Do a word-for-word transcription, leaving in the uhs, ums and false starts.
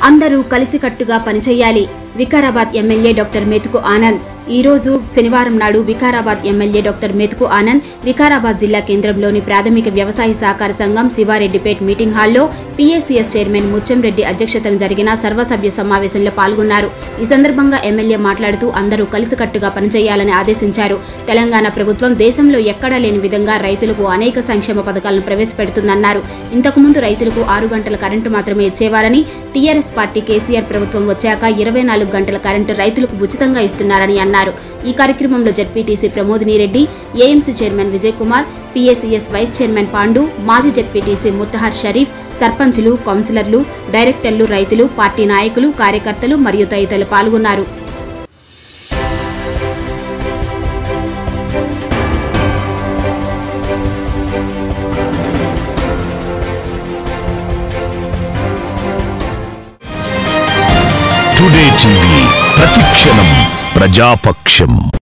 అందరూ కలిసికట్టుగా పనిచేయాలి. వికారాబాద్ ఎమ్మెల్యే డాక్టర్ మెతుకు ఆనంద్. ఈ రోజు శనివారం నాడు వికారాబాద్ ఎమ్మెల్యే డాక్టర్ మెతుకు ఆనంద్ వికారాబాద్ జిల్లా కేంద్రంలోని ప్రాథమిక వ్యవసాయ సహకార సంఘం శివారెడ్డిపేట్ మీటింగ్ హాల్లో పీఏసీఎస్ చైర్మన్ ముత్యంరెడ్డి అధ్యక్షతన జరిగిన సర్వసభ్య సమావేశంలో పాల్గొన్నారు. ఈ సందర్భంగా ఎమ్మెల్యే మాట్లాడుతూ అందరూ కలిసికట్టుగా పనిచేయాలని ఆదేశించారు. తెలంగాణ ప్రభుత్వం దేశంలో ఎక్కడా లేని విధంగా రైతులకు అనేక సంక్షేమ పథకాలను ప్రవేశపెడుతుందన్నారు. ఇంతకుముందు రైతులకు ఆరు గంటల కరెంటు మాత్రమే ఇచ్చేవారని, టీఆర్ఎస్ పార్టీ కేసీఆర్ ప్రభుత్వం వచ్చాక ఇరవై నాలుగు గంటల కరెంటు రైతులకు ఉచితంగా ఇస్తున్నారని అన్నారు. ఈ కార్యక్రమంలో ZPTC Pramodini Reddy, AMC chairman Vijay Kumar, PACS vice chairman Pandu, మాజీ జెడ్పీటీసీ ముత్తహర్ షరీఫ్, సర్పంచులు, కౌన్సిలర్లు, డైరెక్టర్లు, రైతులు, పార్టీ నాయకులు, కార్యకర్తలు మరియు తదితరులు పాల్గొన్నారు. టుడే టీవీ ప్రతిక్షణం ప్రజాపక్షం.